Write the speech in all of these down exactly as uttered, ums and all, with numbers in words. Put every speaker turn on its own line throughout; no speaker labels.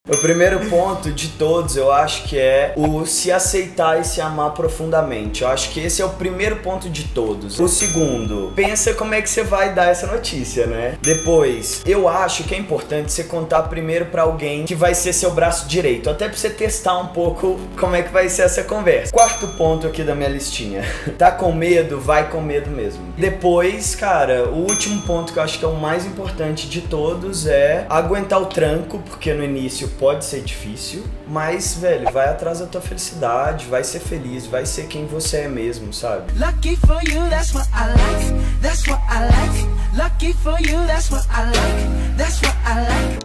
O primeiro ponto de todos, eu acho que é o se aceitar e se amar profundamente. Eu acho que esse é o primeiro ponto de todos. O segundo, pensa como é que você vai dar essa notícia, né? Depois, eu acho que é importante você contar primeiro pra alguém que vai ser seu braço direito, até pra você testar um pouco como é que vai ser essa conversa. Quarto ponto aqui da minha listinha. Tá com medo? Vai com medo mesmo. Depois, cara, o último ponto que eu acho que é o mais importante de todos é aguentar o tranco, porque no início pode ser difícil, mas, velho, vai atrás da tua felicidade, vai ser feliz, vai ser quem você é mesmo, sabe? Lucky for you, that's what I like, that's what I like. Lucky for you, that's what I like, that's what I like.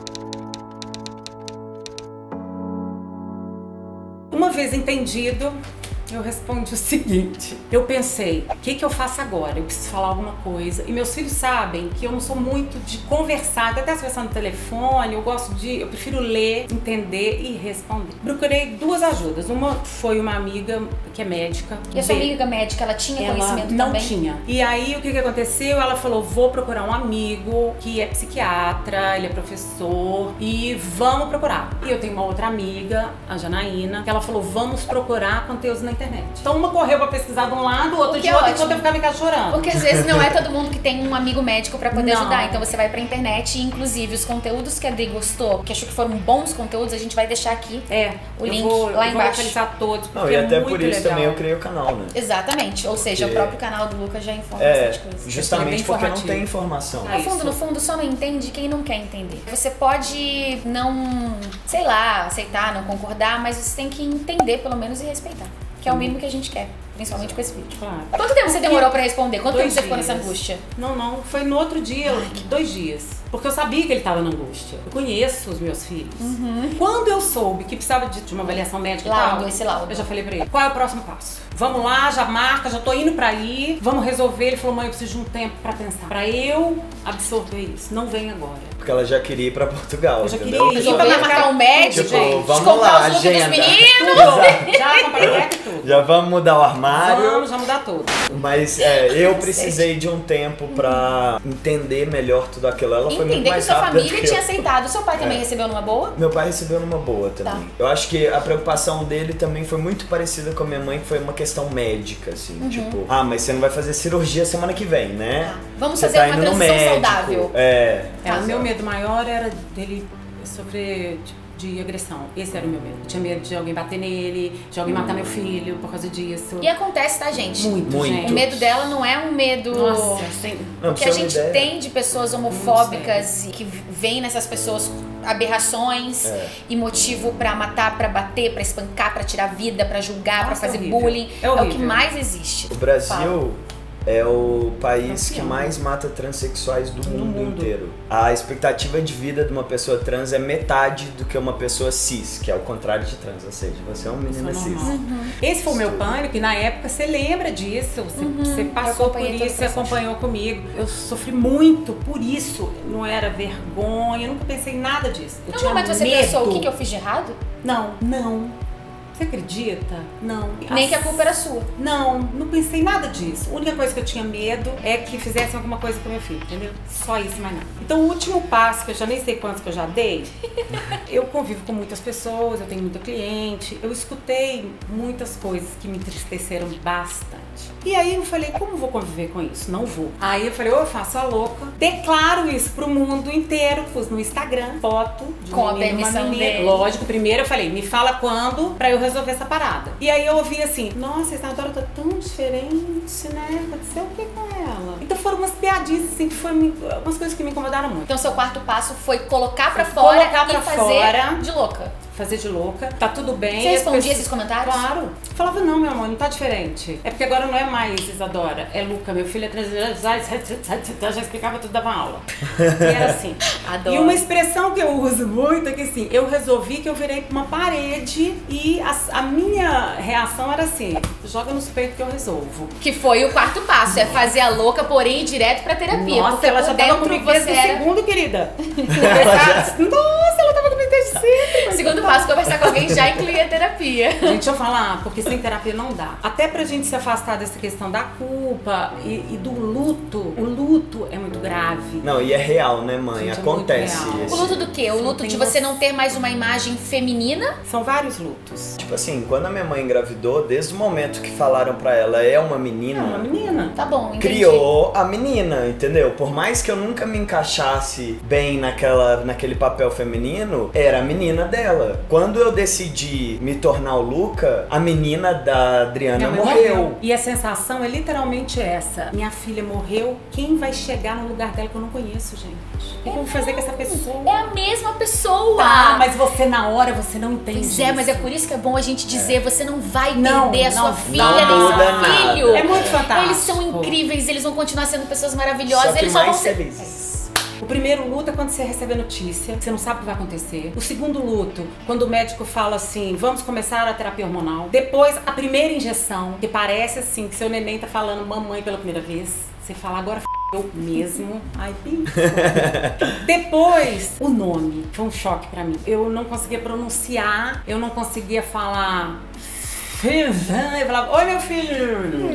Uma vez entendido, eu respondi o seguinte, eu pensei, o que que eu faço agora? Eu preciso falar alguma coisa. E meus filhos sabem que eu não sou muito de conversar, até se conversar no telefone, eu gosto de, eu prefiro ler, entender e responder. Procurei duas ajudas, uma foi uma amiga que é médica.
E a sua amiga médica, ela tinha
ela
conhecimento
não
também?
Não tinha. E aí, o que que aconteceu? Ela falou, vou procurar um amigo que é psiquiatra, ele é professor, e vamos procurar. E eu tenho uma outra amiga, a Janaína, que ela falou, vamos procurar conteúdos na internet. Então uma correu pra pesquisar de um lado, outra de outro, enquanto eu ficava em casa chorando.
Porque às vezes não é todo mundo que tem um amigo médico pra poder
não.
ajudar. Então você vai pra internet e inclusive os conteúdos que a Dri gostou, que achou que foram bons conteúdos, a gente vai deixar aqui
é,
o link
vou,
lá
eu
embaixo.
Vou localizar todos, porque
não, e
é
até
muito
por isso
legal.
também eu criei o canal, né?
Exatamente, ou seja,
porque...
o próprio canal do Lucas já informa
é,
essas coisas.
justamente porque não tem informação.
No fundo, no fundo, só não entende quem não quer entender. Você pode não, sei lá, aceitar, não concordar, mas você tem que entender pelo menos e respeitar. Que é o mínimo que a gente quer, principalmente com esse vídeo.
Claro.
Quanto tempo você demorou pra responder? Quanto
dois
tempo você
dias.
ficou nessa angústia?
Não, não, foi no outro dia, Ai, dois dias. Porque eu sabia que ele tava na angústia. Eu conheço os meus filhos.
Uhum.
Quando eu soube que precisava de, de uma avaliação médica
laudo,
e tal,
esse laudo.
eu já falei pra ele, qual é o próximo passo? Vamos lá, já marca, já tô indo pra ir, vamos resolver. Ele falou, mãe, eu preciso de um tempo pra pensar. Pra eu absorver isso, não vem agora.
Porque ela já queria ir pra Portugal,
eu já
entendeu?
queria ir
pra marcar um médico,
tipo,
gente,
vamos
comprar
lá,
os
agenda.
dos meninos.
Já comprei tudo.
Já vamos mudar o armário.
Vamos, já mudar tudo.
Mas é, eu precisei de um tempo pra entender melhor tudo aquilo. Ela foi muito mais
rápida. Entender que sua família
que
tinha
eu.
aceitado. Seu pai também
é.
recebeu numa boa?
Meu pai recebeu numa boa também. Tá. Eu acho que a preocupação dele também foi muito parecida com a minha mãe, que foi uma questão médica, assim. Uhum. Tipo, ah, mas você não vai fazer cirurgia semana que vem, né?
Ah, vamos
você
fazer
tá
uma
indo no
transição
médico.
saudável.
É.
é. O meu medo maior era dele sofrer de agressão. Esse era o meu medo. Eu tinha medo de alguém bater nele, de alguém hum. matar meu filho por causa disso.
E acontece, tá, gente?
Muito,
Muito.
gente.
O medo dela não é um medo...
Nossa, sim.
O que a gente tem de pessoas homofóbicas e que vem nessas pessoas aberrações é. e motivo pra matar, pra bater, pra espancar, pra tirar vida, pra julgar, Nossa, pra fazer
é
bullying.
É,
é o que mais existe.
O Brasil...
Fala.
É o país
Campeão.
que mais mata transexuais do mundo,
mundo
inteiro. A expectativa de vida de uma pessoa trans é metade do que uma pessoa cis, que é o contrário de trans, ou seja, você é um menino cis.
Uhum. Esse foi o meu pânico e na época você lembra disso, você, uhum. você passou por isso, você acompanhou comigo. Eu sofri muito por isso, não era vergonha, eu nunca pensei em nada disso. Eu
no
tinha
momento você
medo.
pensou o que, que eu fiz de errado?
Não, não. Você acredita? Não.
Nem As... que a culpa era sua.
Não, não pensei em nada disso. A única coisa que eu tinha medo é que fizessem alguma coisa com meu filho, entendeu? Só isso, mais nada. Então o último passo, que eu já nem sei quantos que eu já dei, eu convivo com muitas pessoas, eu tenho muita cliente, eu escutei muitas coisas que me entristeceram bastante. E aí eu falei, como eu vou conviver com isso? Não vou. Aí eu falei, eu faço a louca, declaro isso pro mundo inteiro, pus no Instagram, foto de
com
um
a
menino,
permissão
uma menina.
dele.
Lógico, primeiro eu falei, me fala quando pra eu resolver essa parada. E aí eu ouvi assim, nossa, a Isadora tá tão diferente, né? Aconteceu o que com ela? Então foram umas piadinhas assim, que foram umas coisas que me incomodaram muito.
Então seu quarto passo foi colocar pra fora
colocar pra
e fazer
fora,
de louca.
Fazer de louca, tá tudo bem.
Você respondia
pessoas...
esses comentários?
Claro. Eu falava, não, meu amor, não tá diferente. É porque agora não é mais Isadora, é Luca, meu filho é trans... já explicava tudo, dava aula. E era assim.
Adoro.
E uma expressão que eu uso muito é que assim, eu resolvi que eu virei pra uma parede e a, a minha reação era assim, joga nos peitos que eu resolvo.
Que foi o quarto passo, é fazer a louca, porém ir direto pra terapia.
Nossa,
porque
ela já tava comigo desde o
era...
segundo, querida. Nossa, ela tava comigo desde sempre.
Segundo passo, conversar com alguém já inclui a terapia.
Gente, deixa eu falar, porque sem terapia não dá. Até pra gente se afastar dessa questão da culpa e, e do luto. O luto é muito grave.
Não, e é real, né, mãe?
Gente, é
Acontece.
muito real.
esse-
O luto do quê? O
Você
luto
tem
de você
noção.
não ter mais uma imagem feminina?
São vários lutos.
Tipo assim, quando a minha mãe engravidou, desde o momento que falaram pra ela é uma menina,
É uma menina.
Tá bom, entendi.
criou a menina, entendeu? Por mais que eu nunca me encaixasse bem naquela, naquele papel feminino, era a menina dela. Quando eu decidi me tornar o Luca, a menina da Adriana
Minha mãe
morreu.
E a sensação é literalmente essa. Minha filha morreu, quem vai chegar no lugar dela que eu não conheço, gente? O que eu vou fazer com essa pessoa?
É a mesma pessoa.
Tá, mas você na hora, você não entende.
Pois é, mas é
isso.
por isso que é bom a gente dizer, você não vai
Não,
perder a
não,
sua
não
filha
muda
nem seu
nada.
filho.
É muito fantástico.
Eles são incríveis, eles vão continuar sendo pessoas maravilhosas,
Só que
eles só vão
mais
ser...
felizes.
O primeiro luto é quando você recebe a notícia, você não sabe o que vai acontecer. O segundo luto, quando o médico fala assim, vamos começar a terapia hormonal. Depois, a primeira injeção, que parece assim, que seu neném tá falando mamãe pela primeira vez. Você fala, agora f*** eu mesmo. Ai, bicho. Depois, o nome. Foi um choque pra mim. Eu não conseguia pronunciar, eu não conseguia falar... Eu falava, oi meu filho!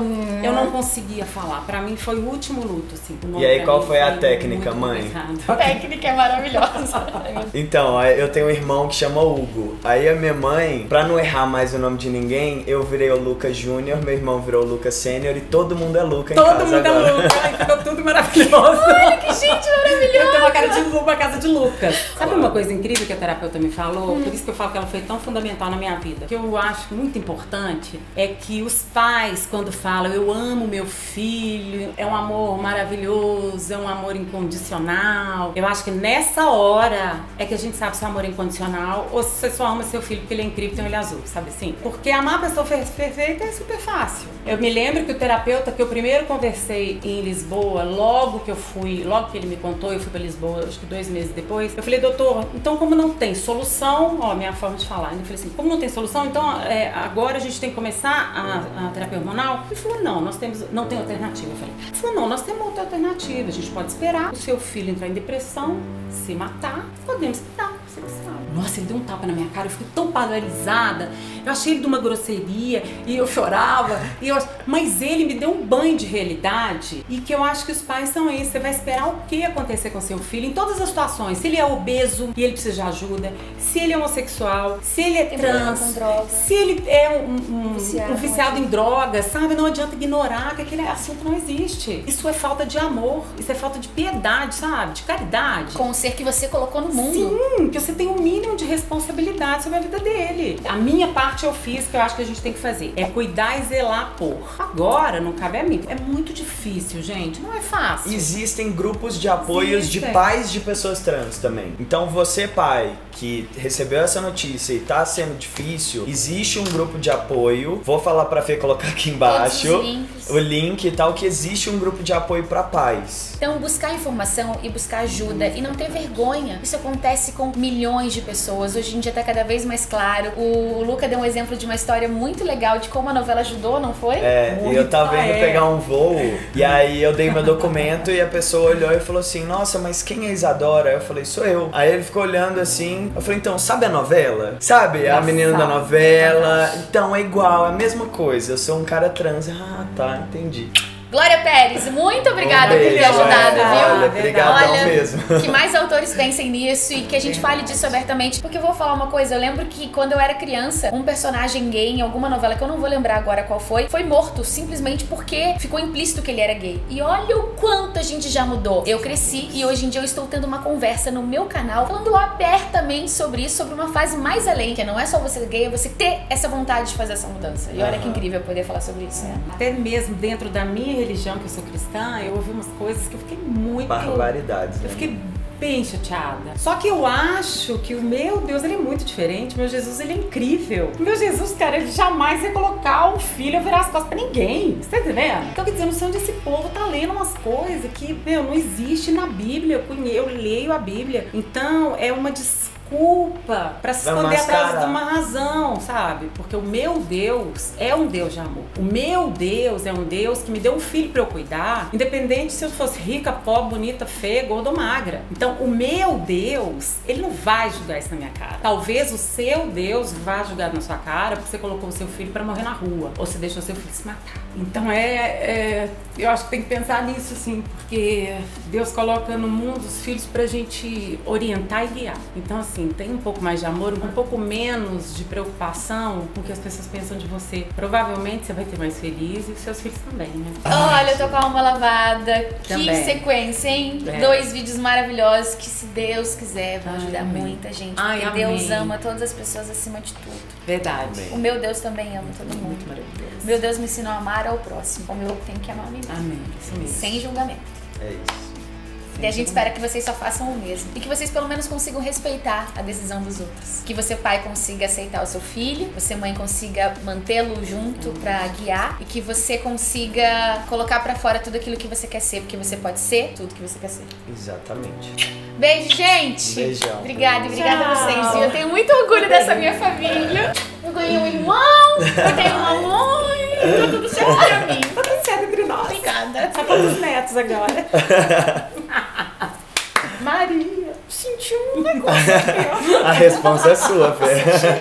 Eu não conseguia falar. Pra mim foi o último luto, assim. O nome
E aí,
pra
qual
mim
foi a técnica,
muito
mãe?
complicado.
A técnica é maravilhosa.
Então, eu tenho um irmão que chama Hugo. Aí a minha mãe, pra não errar mais o nome de ninguém, eu virei o Lucas Júnior, meu irmão virou o Lucas Sênior e todo mundo é Luca em
Todo
casa
mundo
agora.
é Lucas, ai, ficou tudo maravilhoso.
Olha que gente maravilhosa.
Eu tenho uma cara de Lu, uma casa de Lucas. Sabe uma coisa incrível que a terapeuta me falou? Por isso que eu falo que ela foi tão fundamental na minha vida. Que eu acho muito importante é que os pais, quando falam eu amo meu filho, é um amor maravilhoso, é um amor incondicional. Eu acho que nessa hora é que a gente sabe se é um amor incondicional ou se você só ama seu filho porque ele é incrível e tem um olho azul, sabe assim? Porque amar a pessoa perfeita é super fácil. Eu me lembro que o terapeuta que eu primeiro conversei em Lisboa, logo que eu fui, logo que ele me contou, eu fui pra Lisboa, acho que dois meses depois, eu falei, doutor, então como não tem solução, ó, minha forma de falar, eu falei assim, como não tem solução, então é, agora a gente tem que começar a, a terapia hormonal? Ele falou, não, nós temos, não tem alternativa. Eu falei, ele falou, não, nós temos outra alternativa, a gente pode esperar o seu filho entrar em depressão, se matar, podemos esperar, você que sabe. Nossa, ele deu um tapa na minha cara, eu fiquei tão paralisada, eu achei ele de uma grosseria, e eu chorava, e eu, mas ele me deu um banho de realidade, e que eu acho que os pais são isso, você vai esperar o que acontecer com seu filho, em todas as situações, se ele é obeso e ele precisa de ajuda, se ele é homossexual, se ele é
Tem problema
trans,
com droga.
se ele é um, um,
Viciado,
um viciado em drogas, sabe? Não adianta ignorar que aquele assunto não existe. Isso é falta de amor, isso é falta de piedade, sabe? De caridade.
Com o ser que você colocou no mundo.
Sim, que você tem um mínimo de responsabilidade sobre a vida dele. A minha parte eu fiz, que eu acho que a gente tem que fazer, é cuidar e zelar por. Agora, não cabe a mim. É muito difícil, gente. Não é fácil.
Existem grupos de apoios de
Existem.
pais de pessoas trans também. Então você, pai, que recebeu essa notícia e tá sendo difícil, existe um grupo de apoio. Vou falar pra Fê colocar aqui embaixo
Todos os links.
o link e tal, que existe um grupo de apoio pra pais.
Então, buscar informação e buscar ajuda e não ter vergonha. Isso acontece com milhões de pessoas. Hoje em dia tá cada vez mais claro. O Luca deu um exemplo de uma história muito legal de como a novela ajudou, não foi?
É, e eu tava
Muito,
indo
é.
pegar um voo, e aí eu dei meu documento e a pessoa olhou e falou assim, nossa, mas quem é Isadora? Eu falei, sou eu. Aí ele ficou olhando assim, eu falei, então, sabe a novela? Sabe? A
Nossa,
menina da novela. Então, é igual, é a mesma coisa. Eu sou um cara trans. Ah, tá, entendi.
Glória Pérez, muito obrigada
Um
por ter
beijo,
ajudado,
é.
viu?
Olha, obrigadão
Olha,
mesmo.
que mais autores pensem nisso e que a gente fale disso abertamente. Porque eu vou falar uma coisa, eu lembro que quando eu era criança, um personagem gay em alguma novela, que eu não vou lembrar agora qual foi, foi morto simplesmente porque ficou implícito que ele era gay. E olha o quanto a gente já mudou. Eu cresci e hoje em dia eu estou tendo uma conversa no meu canal falando abertamente sobre isso, sobre uma fase mais além, que não é só você ser gay, é você ter essa vontade de fazer essa mudança. E olha que incrível poder falar sobre isso, né?
Até mesmo dentro da minha religião, que eu sou cristã, eu ouvi umas coisas que eu fiquei muito...
Barbaridades, né?
Eu fiquei bem chateada. Só que eu acho que o meu Deus, ele é muito diferente. Meu Jesus, ele é incrível. O meu Jesus, cara, ele jamais ia colocar um filho a virar as costas pra ninguém. Você tá entendendo? Então, quer dizer, eu não sei onde esse povo tá lendo umas coisas que, meu, não existe na Bíblia. Eu, conhe... eu leio a Bíblia. Então, é uma desculpa desculpa pra se
Vai
esconder atrás
mascarar.
de uma razão, sabe? Porque o meu Deus é um Deus de amor. O meu Deus é um Deus que me deu um filho pra eu cuidar, independente se eu fosse rica, pobre, bonita, feia, gorda ou magra. Então, o meu Deus, ele não vai julgar isso na minha cara. Talvez o seu Deus vá julgar na sua cara porque você colocou o seu filho pra morrer na rua, ou você deixou seu filho se matar. Então, é, é eu acho que tem que pensar nisso, assim, porque Deus coloca no mundo os filhos pra gente orientar e guiar. Então, assim, tem um pouco mais de amor, um pouco menos de preocupação com o que as pessoas pensam de você. Provavelmente você vai ter mais feliz e os seus filhos também, né?
Olha, eu tô com a alma lavada.
Também.
Que sequência, hein?
É.
Dois vídeos maravilhosos que, se Deus quiser, vão ajudar
Amém.
muita gente.
Ai,
Porque
amém.
Deus ama todas as pessoas acima de tudo.
Verdade.
O meu Deus também ama todo mundo.
Muito maravilhoso.
Meu Deus me ensinou a amar ao próximo, como eu tenho que amar a mim mesmo.
Amém. Isso mesmo.
Sem julgamento.
É isso.
E a gente espera que vocês só façam o mesmo. E que vocês pelo menos consigam respeitar a decisão dos outros. Que você, pai, consiga aceitar o seu filho. Você, mãe, consiga mantê-lo junto pra guiar. E que você consiga colocar pra fora tudo aquilo que você quer ser. Porque você pode ser tudo que você quer ser.
Exatamente.
Beijo, gente!
Beijão.
Obrigada, obrigada a
Tchau.
vocês. E eu tenho muito orgulho dessa minha família. Eu ganhei um irmão, eu tenho uma mãe. Tá tudo certo pra mim.
Tá tudo certo entre nós.
Obrigada.
Só falta os netos agora.
Maria, senti um negócio aqui, ó.
A resposta é sua, Fê.